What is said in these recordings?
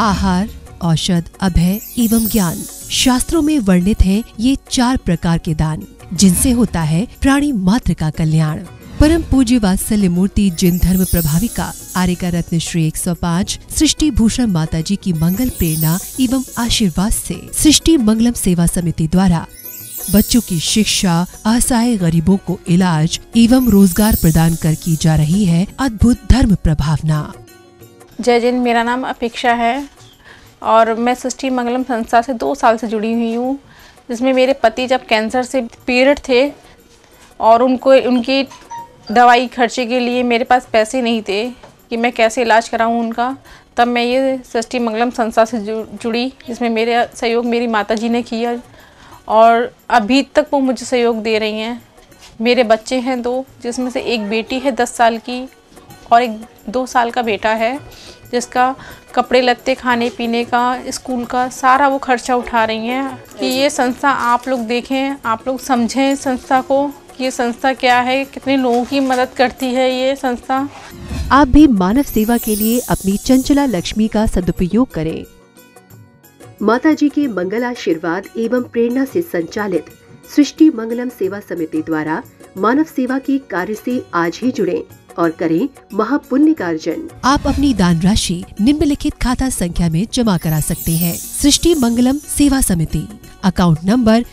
आहार, औषध, अभय एवं ज्ञान। शास्त्रों में वर्णित हैं ये 4 प्रकार के दान, जिनसे होता है प्राणी मात्र का कल्याण। परम पूज्य वात्सल्य मूर्ति जिन धर्म प्रभाविका आर्यका रत्न श्री 105 सृष्टि भूषण माता जी की मंगल प्रेरणा एवं आशीर्वाद से सृष्टि मंगलम सेवा समिति द्वारा बच्चों की शिक्षा, असहाय गरीबों को इलाज एवं रोजगार प्रदान कर की जा रही है अद्भुत धर्म प्रभावना। जय जैन, मेरा नाम अपेक्षा है और मैं सृष्टि मंगलम संस्था से 2 साल से जुड़ी हुई हूँ, जिसमें मेरे पति जब कैंसर से पीड़ित थे और उनकी दवाई खर्चे के लिए मेरे पास पैसे नहीं थे कि मैं कैसे इलाज कराऊं उनका, तब मैं ये सृष्टि मंगलम संस्था से जुड़ी, जिसमें मेरे सहयोग मेरी माताजी ने किया और अभी तक वो मुझे सहयोग दे रही हैं। मेरे बच्चे हैं 2, जिसमें से एक बेटी है 10 साल की और एक 2 साल का बेटा है, जिसका कपड़े लत्ते, खाने पीने का, स्कूल का सारा वो खर्चा उठा रही हैं। कि ये संस्था आप लोग देखें, आप लोग समझें संस्था को, कि ये संस्था क्या है, कितने लोगों की मदद करती है ये संस्था। आप भी मानव सेवा के लिए अपनी चंचला लक्ष्मी का सदुपयोग करें। माता जी के मंगल आशीर्वाद एवं प्रेरणा से संचालित सृष्टि मंगलम सेवा समिति द्वारा मानव सेवा के कार्य से आज ही जुड़ें और करें महापुण्य का अर्जन। आप अपनी दान राशि निम्नलिखित खाता संख्या में जमा करा सकते हैं। सृष्टि Mangalam Seva Samiti, account number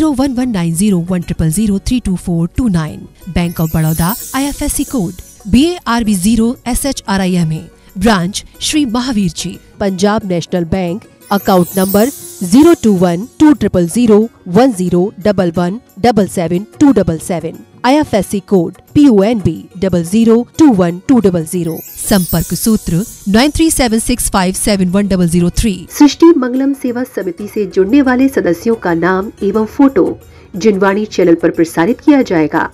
01190100032429, bank of Baroda, IFSC code BARB 0 SHRIMA, branch Shri Mahavir ji, Punjab national bank, account number 021200101177 IFSC code PONB 0021200। संपर्क सूत्र 9376571003। सृष्टि मंगलम सेवा समिति से जुड़ने वाले सदस्यों का नाम एवं फोटो जिनवाणी चैनल पर प्रसारित किया जाएगा।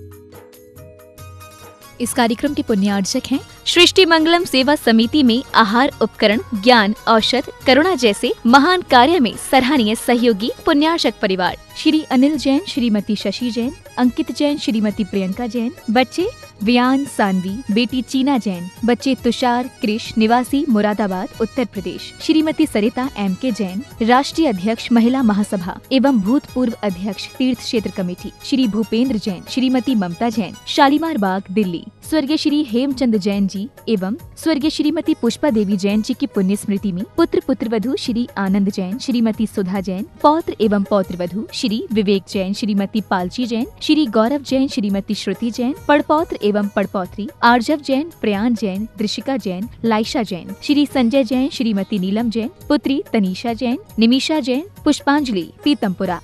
इस कार्यक्रम के पुण्यार्जक हैं सृष्टि मंगलम सेवा समिति में आहार उपकरण, ज्ञान, औषध, करुणा जैसे महान कार्य में सराहनीय सहयोगी पुण्यार्जक परिवार श्री अनिल जैन, श्रीमती शशि जैन, अंकित जैन, श्रीमती प्रियंका जैन। बच्चे वियान सानवी, बेटी चीना जैन। बच्चे तुषार कृष, निवासी मुरादाबाद उत्तर प्रदेश। श्रीमती सरिता MK जैन, राष्ट्रीय अध्यक्ष महिला महासभा एवं भूतपूर्व अध्यक्ष तीर्थ क्षेत्र कमेटी। श्री भूपेंद्र जैन, श्रीमती ममता जैन, शालीमार बाग दिल्ली। स्वर्गीय श्री हेमचंद जैन जी एवं स्वर्गीय श्रीमती पुष्पा देवी जैन जी की पुण्य स्मृति में पुत्र पुत्रवधू श्री आनंद जैन, श्रीमती सुधा जैन, पौत्र एवं पौत्रवधू श्री विवेक जैन, श्रीमती पालची जैन, श्री गौरव जैन, श्रीमती श्रुति जैन, पड़पौत्र एवं पड़पौत्री आर्जव जैन, प्रयान जैन, दृशिका जैन, लाइशा जैन, श्री संजय जैन, श्रीमती नीलम जैन, पुत्री तनीषा जैन, निमिषा जैन, पुष्पांजलि पीतमपुरा।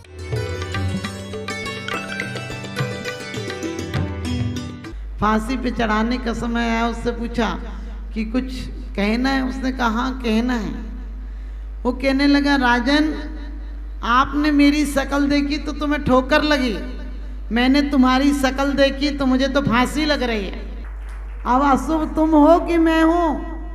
फांसी पे चढ़ाने का समय आया, उससे पूछा कि कुछ कहना है? उसने कहा कहना है। वो कहने लगा, राजन आपने मेरी शक्ल देखी तो तुम्हें ठोकर लगी, मैंने तुम्हारी शक्ल देखी तो मुझे तो फांसी लग रही है। अब अशुभ तुम हो कि मैं हूं?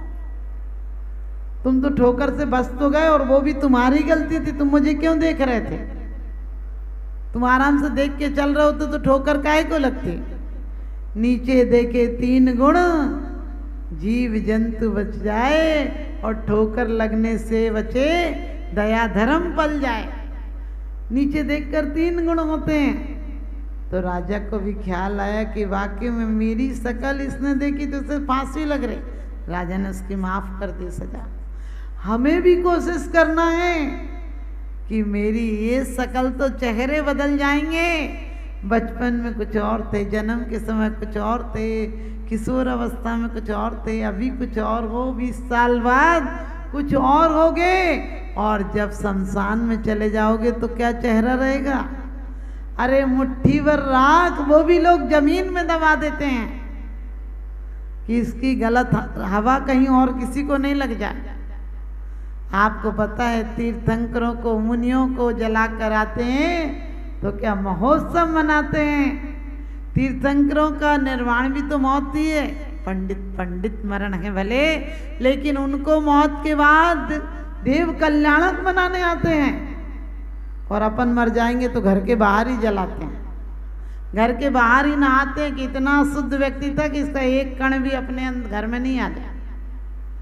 तुम तो ठोकर से बच तो गए और वो भी तुम्हारी गलती थी, तुम मुझे क्यों देख रहे थे? तुम आराम से देख के चल रहे होते तो ठोकर काहे को लगती? नीचे देखे 3 गुण, जीव जंतु बच जाए और ठोकर लगने से बचे, दया धर्म पल जाए। नीचे देखकर 3 गुण होते हैं। तो राजा को भी ख्याल आया कि वाकई में मेरी शक्ल इसने देखी तो उसे फांसी लग रही। राजा ने उसकी माफ कर दी सजा। हमें भी कोशिश करना है कि मेरी ये शक्ल तो चेहरे बदल जाएंगे। बचपन में कुछ और थे, जन्म के समय कुछ और थे, किशोर अवस्था में कुछ और थे, अभी कुछ और हो, 20 साल बाद कुछ और होगे, और जब शमशान में चले जाओगे तो क्या चेहरा रहेगा? अरे मुट्ठी भर राख वो भी लोग जमीन में दबा देते हैं कि इसकी गलत हवा कहीं और किसी को नहीं लग जाए। आपको पता है तीर्थंकरों को, मुनियों को जला कर आते हैं तो क्या महोत्सव मनाते हैं। तीर्थंकरों का निर्वाण भी तो मौत ही है। पंडित मरण है भले, लेकिन उनको मौत के बाद देव कल्याणक मनाने आते हैं। और अपन मर जाएंगे तो घर के बाहर ही जलाते हैं, घर के बाहर ही नहाते हैं कि इतना शुद्ध व्यक्ति था कि इसका एक कण भी अपने घर में नहीं आ जाए।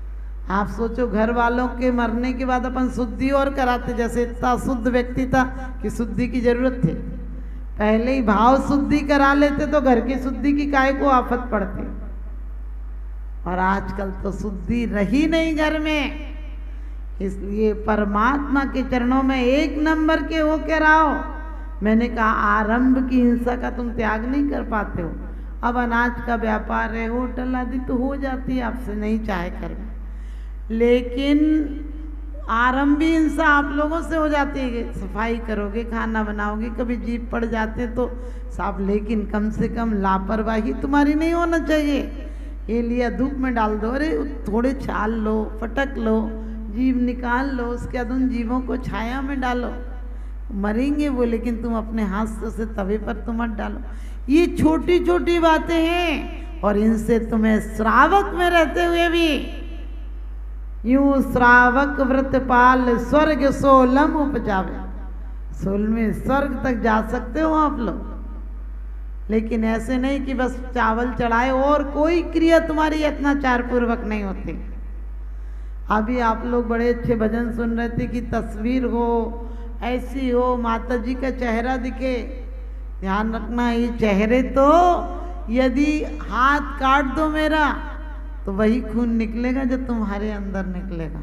आप सोचो घर वालों के मरने के बाद अपन शुद्धि और कराते, जैसे इतना शुद्ध व्यक्ति था कि शुद्धि की जरूरत थी, पहले ही भाव शुद्धि करा लेते तो घर की शुद्धि की काय को आफत पड़ती। और आजकल तो शुद्धि रही नहीं घर में, इसलिए परमात्मा के चरणों में एक नंबर के हो के रहो। मैंने कहा आरंभ की हिंसा का तुम त्याग नहीं कर पाते हो, अब अनाज का व्यापार है, होटल आदि तो हो जाती है आपसे, नहीं चाहे कर, लेकिन आरंभी हिंसा आप लोगों से हो जाती है। सफाई करोगे, खाना बनाओगे, कभी जीप पड़ जाते तो साफ, लेकिन कम से कम लापरवाही तुम्हारी नहीं होना चाहिए। ये लिया धूप में डाल दो, अरे थोड़े छाल लो, फटक लो, जीव निकाल लो, उसके बाद उन जीवों को छाया में डालो, मरेंगे वो, लेकिन तुम अपने हाथ से उसे तवे पर तो मत डालो। ये छोटी छोटी बातें हैं, और इनसे तुम्हें श्रावक में रहते हुए भी यूं श्रावक व्रतपाल स्वर्ग सोलम उपजावे, सोल में स्वर्ग तक जा सकते हो आप लोग। लेकिन ऐसे नहीं कि बस चावल चढ़ाए और कोई क्रिया तुम्हारी अत्याचार पूर्वक नहीं होती। अभी आप लोग बड़े अच्छे भजन सुन रहे थे कि तस्वीर हो, ऐसी हो, माता जी का चेहरा दिखे। ध्यान रखना, ये चेहरे तो यदि हाथ काट दो मेरा तो वही खून निकलेगा जो तुम्हारे अंदर निकलेगा।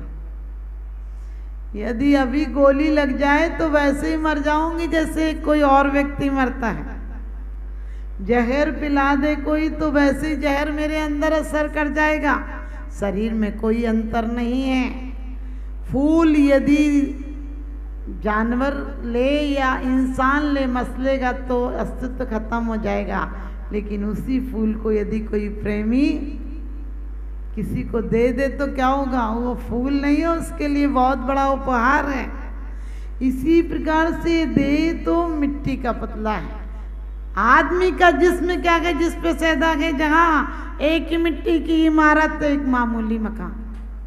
यदि अभी गोली लग जाए तो वैसे ही मर जाऊंगी जैसे कोई और व्यक्ति मरता है। जहर पिला दे कोई तो वैसे ही जहर मेरे अंदर असर कर जाएगा। शरीर में कोई अंतर नहीं है। फूल यदि जानवर ले या इंसान ले मसलेगा तो अस्तित्व खत्म हो जाएगा, लेकिन उसी फूल को यदि कोई प्रेमी किसी को दे दे तो क्या होगा? वो फूल नहीं है, उसके लिए बहुत बड़ा उपहार है। इसी प्रकार से देह तो मिट्टी का पुतला है। आदमी का जिस्म क्या है? जिस पे सैदा है, जहां एक ही मिट्टी की इमारत, एक मामूली मकान।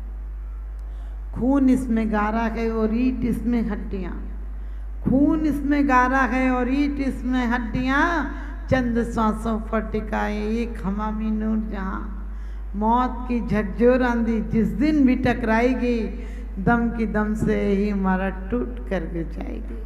खून इसमें गारा है और ईंट इसमें हड्डियां। खून इसमें गारा है और ईंट इसमें हड्डियां। चंद सांसों पर टिकाए एक हमामी नूर जहां। मौत की झकझोर आंधी जिस दिन भी टकराएगी, दम की दम से ही हमारा टूट कर गिर जाएगी।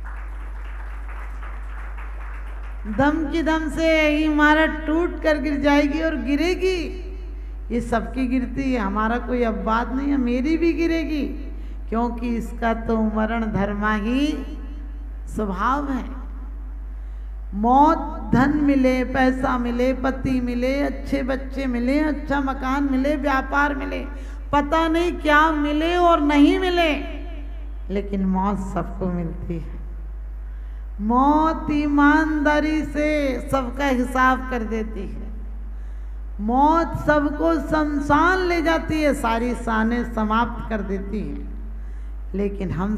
दम की दम से ही हमारा टूट कर गिर जाएगी और गिरेगी। ये सबकी गिरती है, हमारा कोई अपवाद नहीं है, मेरी भी गिरेगी, क्योंकि इसका तो मरण धर्मा ही स्वभाव है। मौत धन मिले, पैसा मिले, पति मिले, अच्छे बच्चे मिले, अच्छा मकान मिले, व्यापार मिले, पता नहीं क्या मिले और नहीं मिले, लेकिन मौत सबको मिलती है। मौत ईमानदारी से सबका हिसाब कर देती है। मौत सबको शमशान ले जाती है, सारी शानें समाप्त कर देती है, लेकिन हम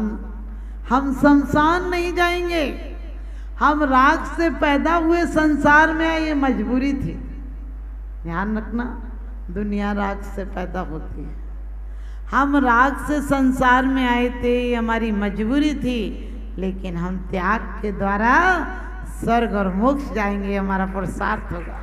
शमशान नहीं जाएंगे। हम राख से पैदा हुए संसार में आए, ये मजबूरी थी। ध्यान रखना, दुनिया राख से पैदा होती है। हम राख से संसार में आए थे, ये हमारी मजबूरी थी, लेकिन हम त्याग के द्वारा स्वर्ग और मोक्ष जाएंगे, हमारा पुरुषार्थ होगा।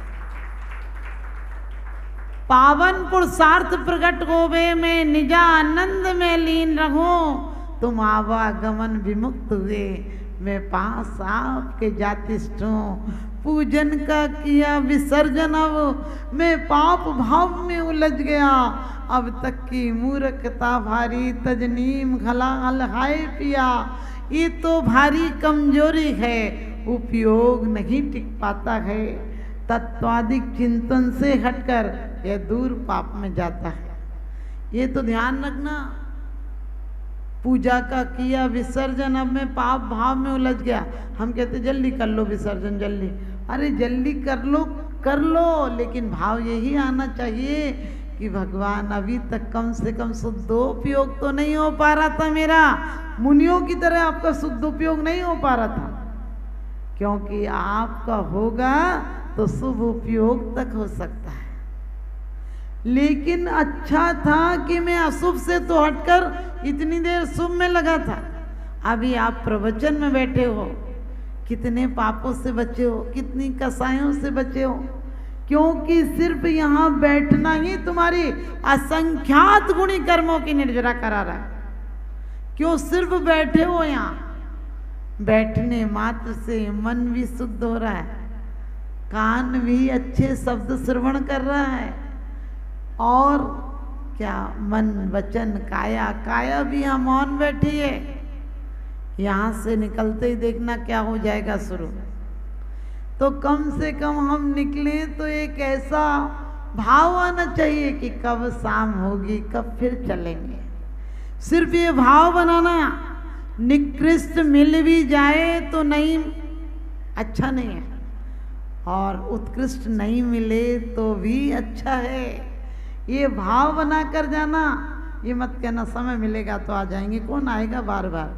पावन पुरुषार्थ प्रकट होवे, मैं निजा आनंद में लीन रहूं। तुम आवागमन विमुक्त हुए, मैं पास आपके जातिष्ठ हूँ। पूजन का किया विसर्जन, अब मैं पाप भाव में उलझ गया। अब तक की मूर्खता भारी, तजनीम घलाल हाय पिया। ये तो भारी कमजोरी है, उपयोग नहीं टिक पाता है। तत्वादिक चिंतन से हटकर यह दूर पाप में जाता है। ये तो ध्यान रखना। पूजा का किया विसर्जन, अब मैं पाप भाव में उलझ गया। हम कहते जल्दी कर लो विसर्जन, जल्दी। अरे जल्दी कर लो, लेकिन भाव यही आना चाहिए कि भगवान अभी तक कम से कम शुद्धोपयोग तो नहीं हो पा रहा था मेरा। मुनियों की तरह आपका शुद्धोपयोग नहीं हो पा रहा था, क्योंकि आपका होगा तो शुभ उपयोग तक हो सकता है। लेकिन अच्छा था कि मैं अशुभ से तो हटकर इतनी देर शुभ में लगा था। अभी आप प्रवचन में बैठे हो, कितने पापों से बचे हो, कितनी कसायों से बचे हो, क्योंकि सिर्फ यहाँ बैठना ही तुम्हारी असंख्यात गुणी कर्मों की निर्जरा करा रहा है। क्यों सिर्फ बैठे हो यहाँ? बैठने मात्र से मन भी शुद्ध हो रहा है, कान भी अच्छे शब्द श्रवण कर रहा है, और क्या मन वचन काया, काया भी यहाँ मौन बैठी है। यहाँ से निकलते ही देखना क्या हो जाएगा शुरू। तो कम से कम हम निकले तो एक ऐसा भाव आना चाहिए कि कब शाम होगी, कब फिर चलेंगे। सिर्फ ये भाव बनाना, निकृष्ट मिल भी जाए तो नहीं, अच्छा नहीं है, और उत्कृष्ट नहीं मिले तो भी अच्छा है। ये भाव बना कर जाना। ये मत कहना समय मिलेगा तो आ जाएंगे, कौन आएगा बार बार।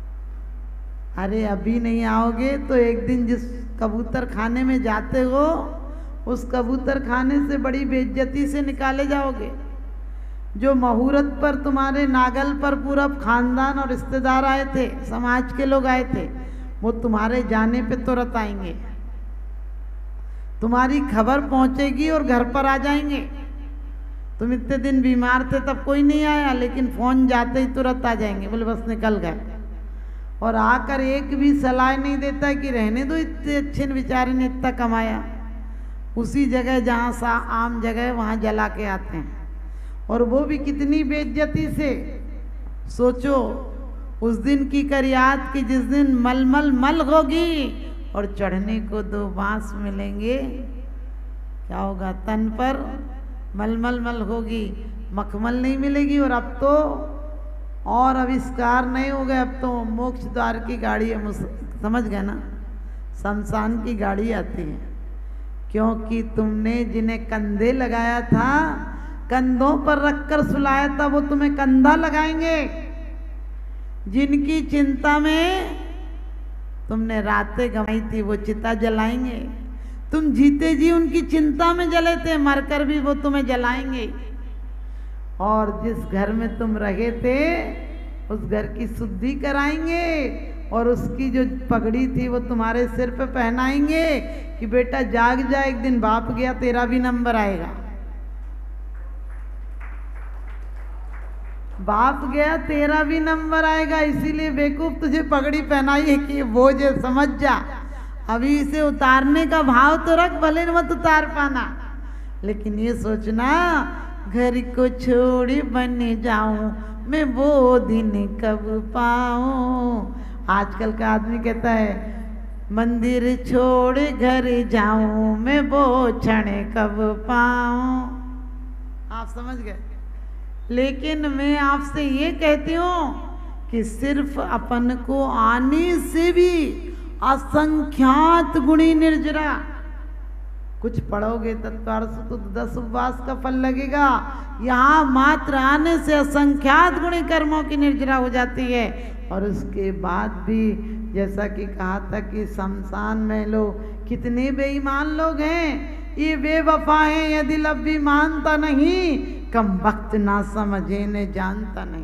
अरे अभी नहीं आओगे तो एक दिन जिस कबूतर खाने में जाते हो, उस कबूतर खाने से बड़ी बेइज्जती से निकाले जाओगे। जो मुहूर्त पर तुम्हारे नागल पर पूरा खानदान और रिश्तेदार आए थे, समाज के लोग आए थे, वो तुम्हारे जाने पे तुरंत आएंगे। तुम्हारी खबर पहुंचेगी और घर पर आ जाएंगे। तुम इतने दिन बीमार थे तब कोई नहीं आया, लेकिन फोन जाते ही तुरंत आ जाएंगे, बोले बस निकल गए। और आकर एक भी सलाह नहीं देता कि रहने दो, इतने अच्छे बेचारे ने इतना कमाया। उसी जगह जहाँ सा आम जगह वहाँ जला के आते हैं, और वो भी कितनी बेइज्जती से। सोचो उस दिन की कर याद कि जिस दिन मलमल मल होगी और चढ़ने को 2 बांस मिलेंगे, क्या होगा? तन पर मलमल मल होगी, मखमल नहीं मिलेगी। और अब तो और आविष्कार नहीं हो गए, अब तो मोक्ष द्वार की गाड़ी है, समझ गए ना, शमशान की गाड़ी आती है। क्योंकि तुमने जिन्हें कंधे लगाया था, कंधों पर रखकर सुलाया था, वो तुम्हें कंधा लगाएंगे। जिनकी चिंता में तुमने रातें गंवाई थी, वो चिता जलाएंगे। तुम जीते जी उनकी चिंता में जले थे, मरकर भी वो तुम्हें जलाएंगे। और जिस घर में तुम रहे थे, उस घर की शुद्धि कराएंगे, और उसकी जो पगड़ी थी वो तुम्हारे सिर पे पहनाएंगे कि बेटा जाग जा, एक दिन बाप गया तेरा भी नंबर आएगा। बाप गया तेरा भी नंबर आएगा, इसीलिए बेवकूफ तुझे पगड़ी पहनाई है कि वो जो समझ जा। अभी इसे उतारने का भाव तो रख, भले मत उतार पाना, लेकिन ये सोचना घर को छोड़ बन जाऊं मैं, वो दिन कब पाऊं। आजकल का आदमी कहता है मंदिर छोड़ घर जाऊं मैं, वो क्षण कब पाऊं। आप समझ गए। लेकिन मैं आपसे ये कहती हूँ कि सिर्फ अपन को आने से भी असंख्यात गुणी निर्जरा। कुछ पढ़ोगे तत्वार्थ तो 10 उपवास का फल लगेगा। यहाँ मात्र आने से असंख्यात गुणी कर्मों की निर्जरा हो जाती है। और उसके बाद भी जैसा कि कहा था कि शमशान में लोग कितने बेईमान लोग हैं, ये बेवफा हैं, यदि लब भी मानता नहीं, कम वक्त ना समझे ने जानता नहीं।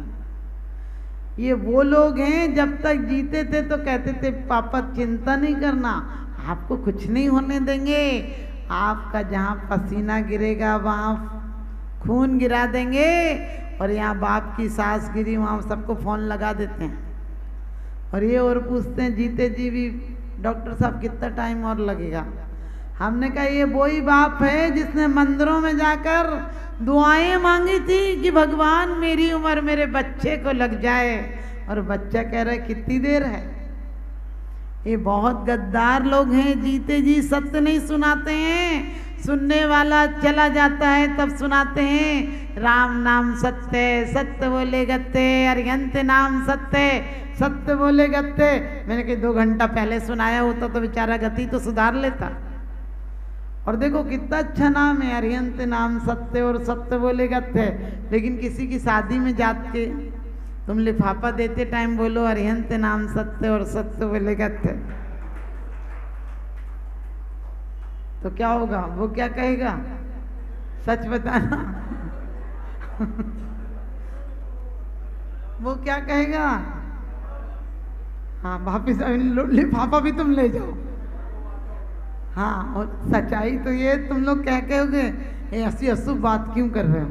ये वो लोग हैं जब तक जीते थे तो कहते थे पापा चिंता नहीं करना, आपको कुछ नहीं होने देंगे, आपका जहाँ पसीना गिरेगा वहाँ खून गिरा देंगे, और यहाँ बाप की सांस गिरी वहाँ सबको फोन लगा देते हैं। और ये और पूछते हैं जीते जी भी डॉक्टर साहब कितना टाइम और लगेगा। हमने कहा ये वही बाप है जिसने मंदिरों में जाकर दुआएं मांगी थी कि भगवान मेरी उम्र मेरे बच्चे को लग जाए, और बच्चा कह रहा है कितनी देर है। ये बहुत गद्दार लोग हैं, जीते जी सत्य नहीं सुनाते हैं, सुनने वाला चला जाता है तब सुनाते हैं राम नाम सत्य, सत्य बोले गत्ते, अरिहंत नाम सत्य, सत्य बोले गत्ते। मैंने कहा 2 घंटा पहले सुनाया होता तो बेचारा गति तो सुधार लेता। और देखो कितना अच्छा नाम है, अरिहंत नाम सत्य और सत्य बोले गत्ते। लेकिन किसी की शादी में जात के तुम लिफाफा देते टाइम बोलो अरिहंत नाम सत्य और सत्य बोले गत्ते, तो क्या होगा? वो क्या कहेगा? सच बताना। वो क्या कहेगा? हाँ वापिस लिफाफा भी तुम ले जाओ। हाँ, और सच्चाई तो ये तुम लोग क्या कहोगे, ये ऐसी अशुभ बात क्यों कर रहे हो?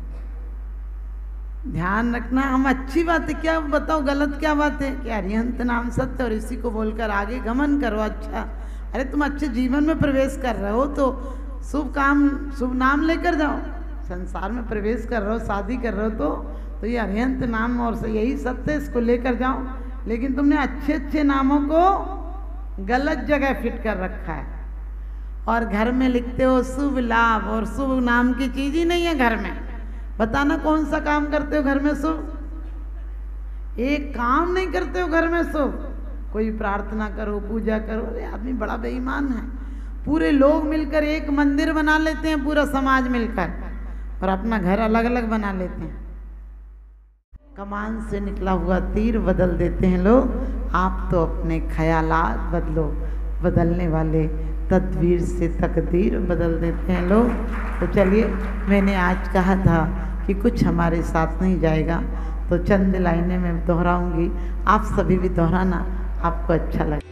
ध्यान रखना, हम अच्छी बात है क्या बताओ, गलत क्या बात है? कि अरिहंत नाम सत्य और इसी को बोलकर आगे गमन करो। अच्छा, अरे तुम अच्छे जीवन में प्रवेश कर रहे हो तो शुभ काम, शुभ नाम लेकर जाओ। संसार में प्रवेश कर रहे हो, शादी कर रहे हो तो ये अरिहंत नाम और यही सत्य, इसको लेकर जाओ। लेकिन तुमने अच्छे अच्छे नामों को गलत जगह फिट कर रखा है और घर में लिखते हो शुभ लाभ, और शुभ नाम की चीज ही नहीं है घर में। बताना कौन सा काम करते हो घर में शुभ? एक काम नहीं करते हो घर में शुभ। कोई प्रार्थना करो, पूजा करो, अरे आदमी बड़ा बेईमान है। पूरे लोग मिलकर एक मंदिर बना लेते हैं, पूरा समाज मिलकर, और अपना घर अलग अलग बना लेते हैं। कमान से निकला हुआ तीर बदल देते हैं लोग। आप तो अपने ख्यालात बदलो, बदलने वाले तदबीर से तकदीर बदल देते हैं लोग। तो चलिए, मैंने आज कहा था कि कुछ हमारे साथ नहीं जाएगा, तो चंद लाइनें मैं दोहराऊंगी, आप सभी भी दोहराना, आपको अच्छा लगे।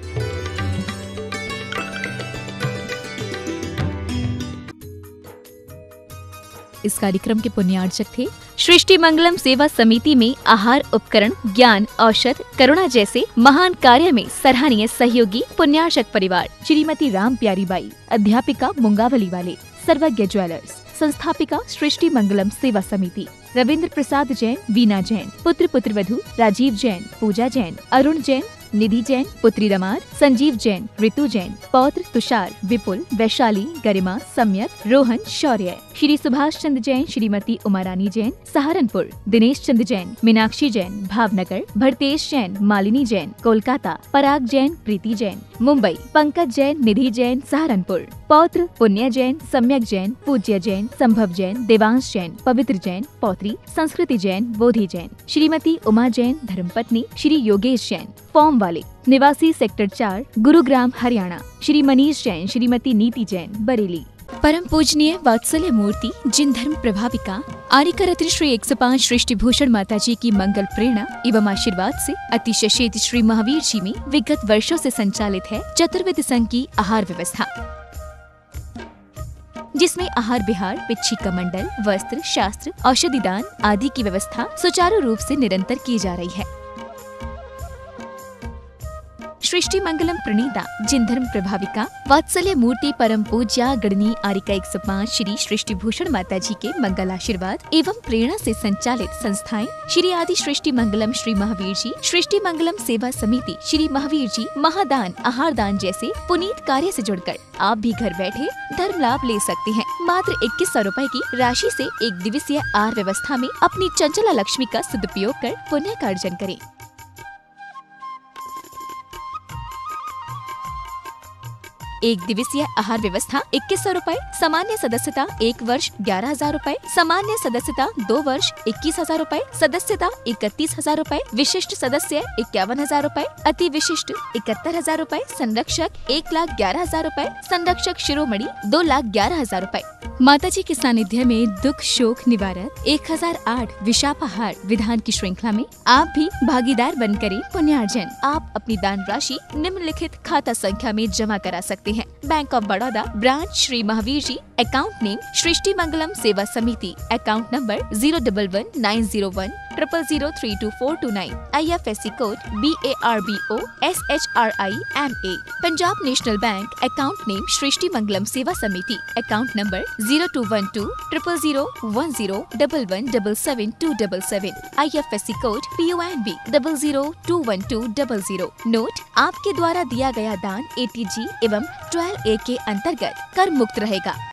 इस कार्यक्रम के पुण्यार्चक थे सृष्टि मंगलम सेवा समिति में आहार उपकरण, ज्ञान, औषध, करुणा जैसे महान कार्य में सराहनीय सहयोगी पुण्यार्चक परिवार श्रीमती राम प्यारी बाई, अध्यापिका मुंगावली वाले, सर्वज्ञ ज्वेलर्स, संस्थापिका सृष्टि मंगलम सेवा समिति, रविंद्र प्रसाद जैन, वीना जैन, पुत्र पुत्रवधू राजीव जैन, पूजा जैन, अरुण जैन, निधि जैन, पुत्री रमार, संजीव जैन, ऋतु जैन, पौत्र तुषार, विपुल, वैशाली, गरिमा, सम्यक, रोहन, शौर्य, श्री सुभाष चंद्र जैन, श्रीमती उमारानी जैन, सहारनपुर, दिनेश चंद्र जैन, मीनाक्षी जैन, भावनगर, भरतेश जैन, मालिनी जैन, कोलकाता, पराग जैन, प्रीति जैन, मुंबई, पंकज जैन, निधि जैन, सहारनपुर, पौत्र पुण्य जैन, सम्यक जैन, पूज्य जैन, संभव जैन, देवांश जैन, पवित्र जैन, पौत्री, संस्कृति जैन, बोधि जैन, श्रीमती उमा जैन, धर्मपत्नी, श्री योगेश जैन, फॉर्म वाले, निवासी सेक्टर 4, गुरुग्राम, हरियाणा, श्री मनीष जैन, श्रीमती नीति जैन, बरेली। परम पूजनीय वात्सल्य मूर्ति जिन धर्म प्रभाविका आर्यका रत्न श्री 105 सृष्टि भूषण माता जी की मंगल प्रेरणा एवं आशीर्वाद से अतिशय क्षेत्र श्री महावीर जी में विगत वर्षों से संचालित है चतुर्विध संघ की आहार व्यवस्था, जिसमें आहार विहार, पिच्छी का मंडल, वस्त्र, शास्त्र, औषधि दान आदि की व्यवस्था सुचारू रूप से निरंतर की जा रही है। सृष्टि मंगलम प्रणीता जिन धर्म प्रभाविका वात्सल्य मूर्ति परम पूज्या गणनी आर्यका 105 श्री सृष्टि भूषण माता जी के मंगल आशीर्वाद एवं प्रेरणा से संचालित संस्थाएं श्री आदि सृष्टि मंगलम श्री महावीर जी, सृष्टि मंगलम सेवा समिति, श्री महावीर जी, महादान, आहार दान जैसे पुनीत कार्य से जुड़कर आप भी घर बैठे धर्म लाभ ले सकते हैं। मात्र 2100 रुपए की राशि से एक दिवसीय आहार व्यवस्था में अपनी चंचला लक्ष्मी का सदुपयोग कर पुण्य का अर्जन करें। एक दिवसीय आहार व्यवस्था 2100 रुपए, सामान्य सदस्यता 1 वर्ष 11,000 रुपए, सामान्य सदस्यता 2 वर्ष 21,000 रुपए, सदस्यता 31,000 रुपए, विशिष्ट सदस्य 51,000 रुपए, अति विशिष्ट 71,000 रुपए, संरक्षक 1,11,000 रुपए, संरक्षक शिरोमणि 2,11,000 रुपए। माता जी के सानिध्य में दुख शोक निवारक 1008 विशापाहार विधान की श्रृंखला में आप भी भागीदार बन करें पुण्यार्जन। आप अपनी दान राशि निम्नलिखित खाता संख्या में जमा करा सकते हैं। Bank of Baroda, branch Shri Mahavir ji, account name Srishti Mangalam Seva Samiti, account number 0119010003249, IFSC code BARBO SHRIMA। Punjab national bank, account name Srishti Mangalam Seva Samiti, account number 02120010117777, IFSC code PONB 0021200। Note: आपके द्वारा दिया गया दान ATG एवं 12A के अंतर्गत कर मुक्त रहेगा।